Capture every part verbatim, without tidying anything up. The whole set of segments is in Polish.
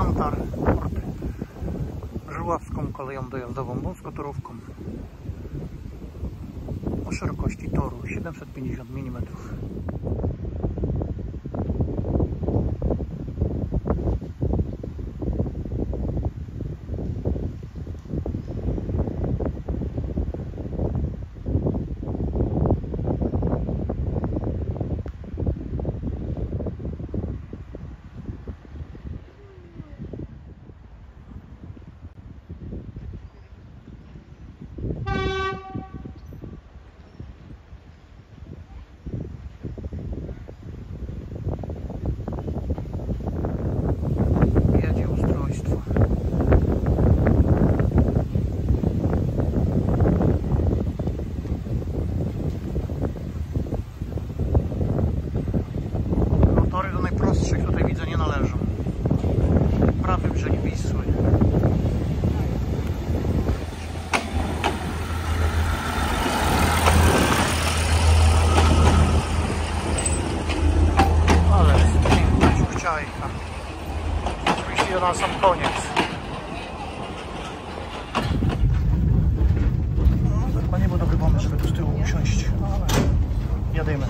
Jantar, port Żuławską koleją dojazdową, wąskotorówką o szerokości toru siedemset pięćdziesiąt milimetrów. Tutaj widzę, nie należą. Prawy brzeg Wisły. Ale piękna ciuchciajka. Oczywiście na sam koniec. No, chyba nie był dobry pomysł, żeby tu z tyłu usiąść. Jadymy.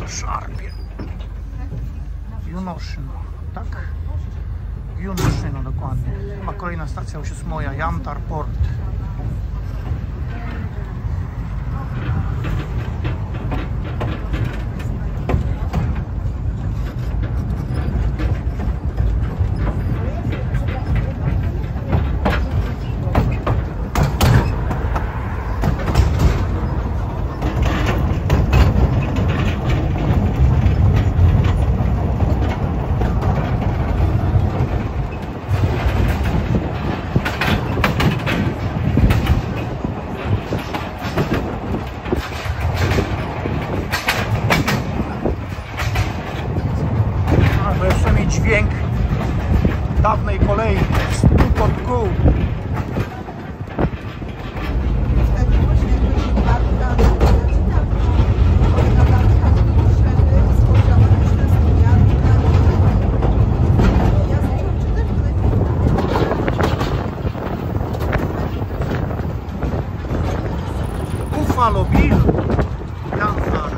szarpie. Junoszyno, tak? Junoszyno, dokładnie. A kolejna stacja już jest moja, Yantar Port. Dźwięk dawnej kolei, stukot kół. Buffalo Bill, Yantar.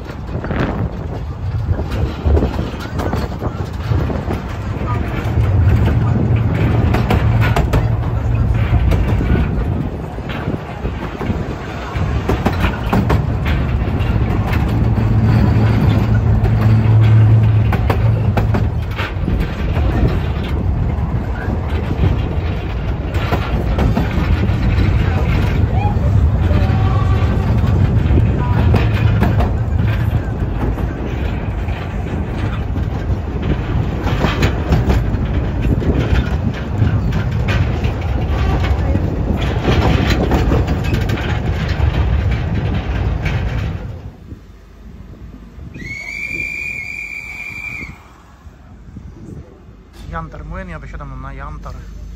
Yantar Młyn, ja wysiadam na Yantar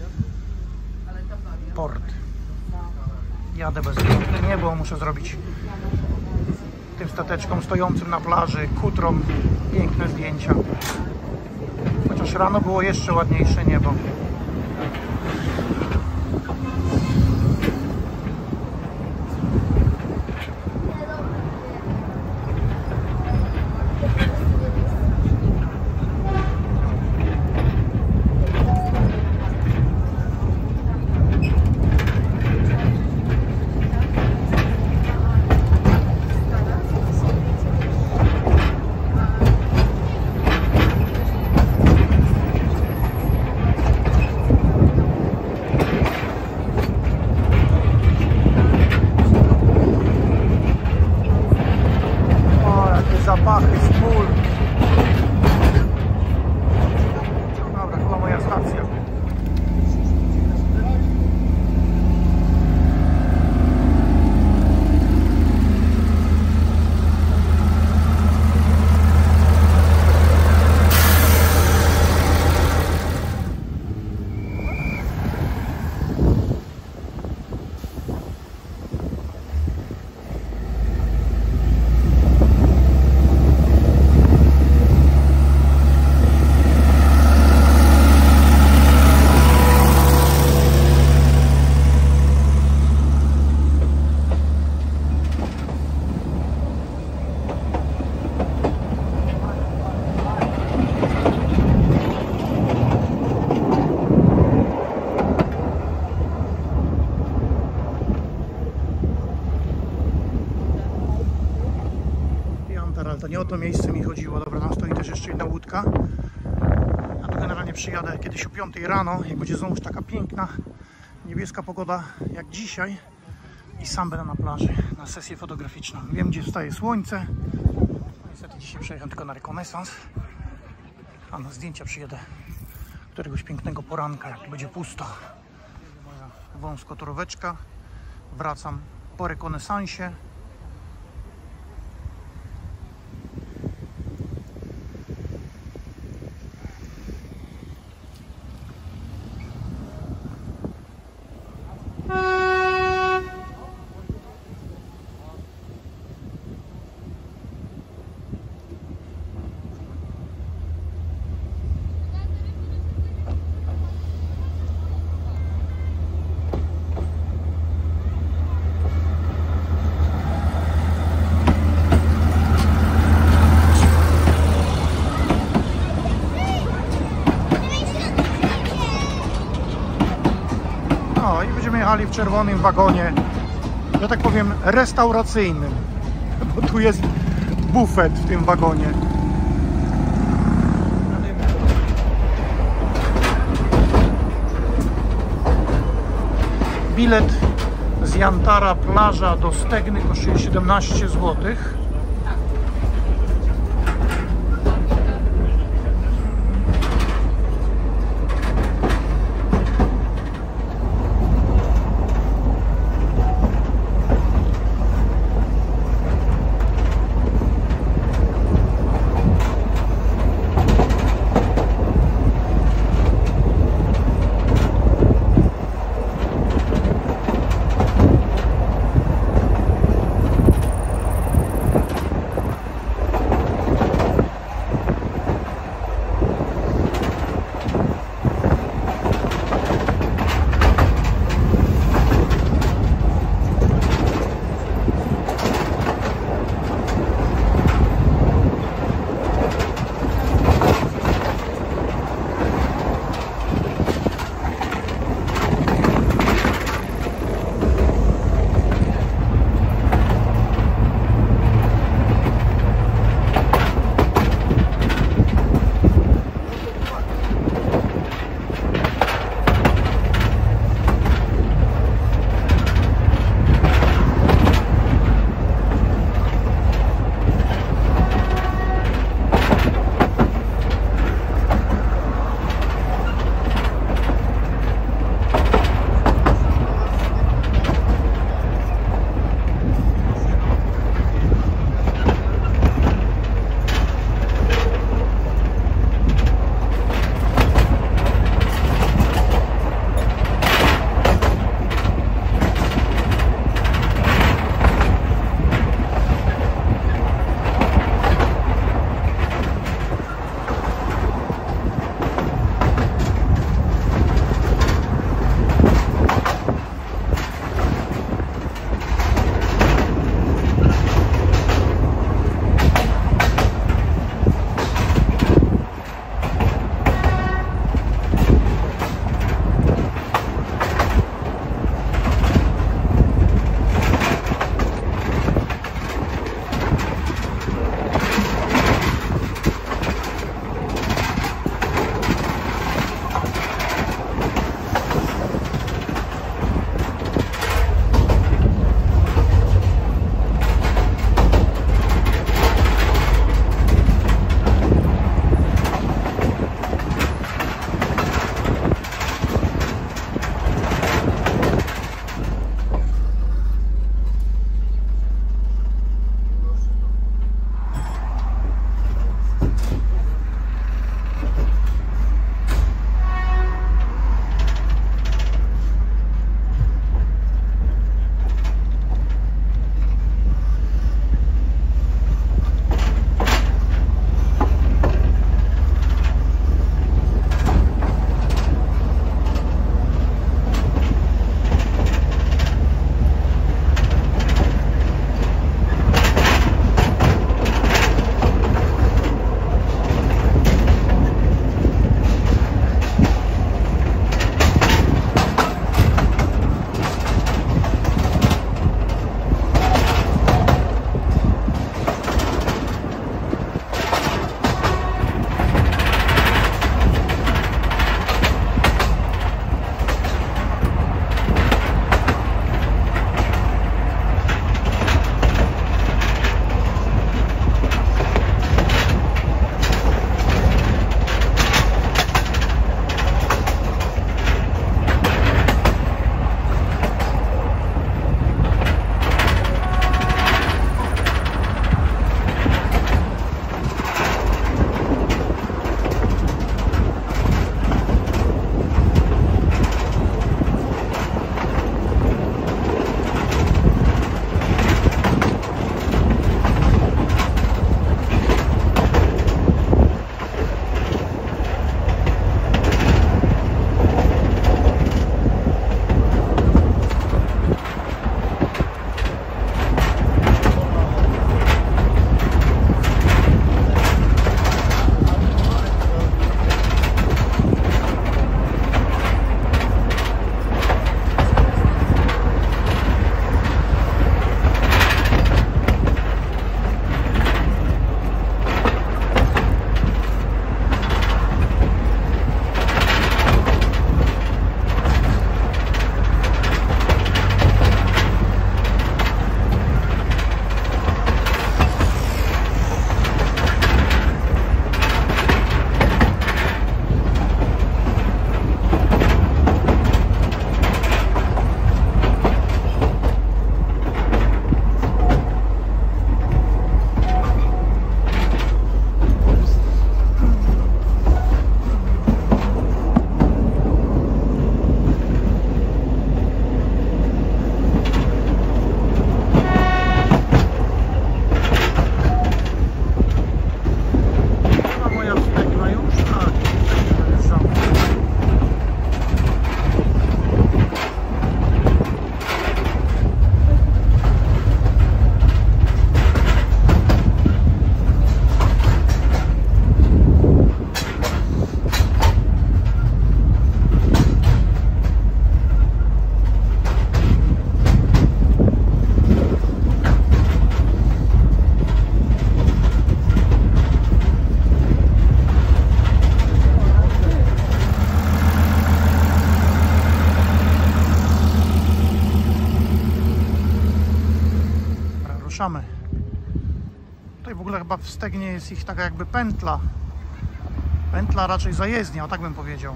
Port. Jadę bez piękne niebo, muszę zrobić tym stateczkom stojącym na plaży, kutrom piękne zdjęcia. Chociaż rano było jeszcze ładniejsze niebo. Zapachy z pól. Dobra, chyba moja stacja. Ale to nie o to miejsce mi chodziło. Dobra, tam stoi też jeszcze jedna łódka. Ja tu generalnie przyjadę kiedyś o piątej rano, jak będzie znowuż taka piękna, niebieska pogoda jak dzisiaj i sam będę na plaży na sesję fotograficzną. Wiem, gdzie wstaje słońce. Niestety dzisiaj przejechałem tylko na rekonesans, a na zdjęcia przyjedę któregoś pięknego poranka, jak będzie pusto. Moja wąskotoróweczka. Wracam po rekonesansie. jechali w czerwonym wagonie, że tak powiem, restauracyjnym, bo tu jest bufet w tym wagonie. Bilet z Jantara plaża do Stegny kosztuje siedemnaście złotych. ruszamy. Tutaj w ogóle chyba w Stegnie jest ich taka jakby pętla. Pętla raczej zajezdnia, o tak bym powiedział.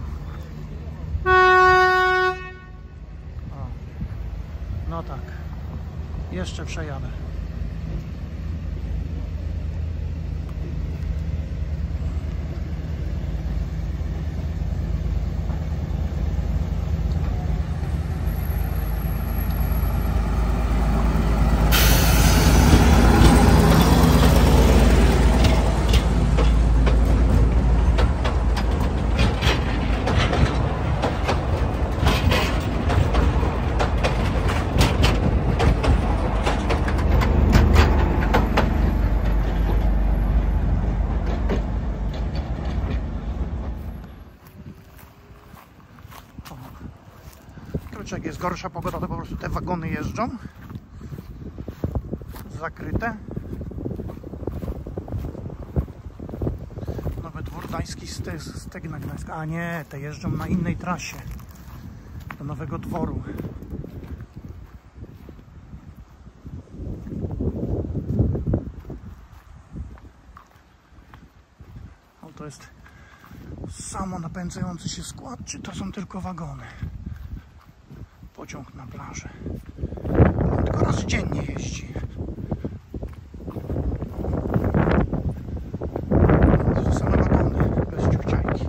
O. No tak. Jeszcze przejadę. Jak jest gorsza pogoda, to po prostu te wagony jeżdżą zakryte. Nowy Dwór Gdański, Stegna Gdańska. A nie, te jeżdżą na innej trasie do Nowego Dworu. O, to jest samo napędzający się skład, czy to są tylko wagony? Pociąg na plażę. On tylko raz dziennie jeździ. To są same wagony, bez ciuchciajki.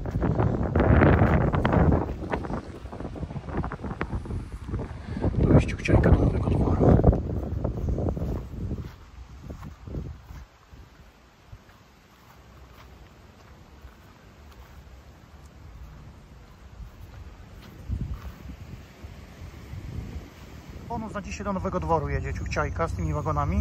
Tu jest ciuchciajka do Nowego Dworu. Bonus na dzisiaj do Nowego Dworu jedzie ciuchciajka z tymi wagonami.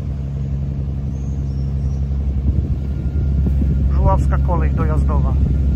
Żuławska kolej dojazdowa.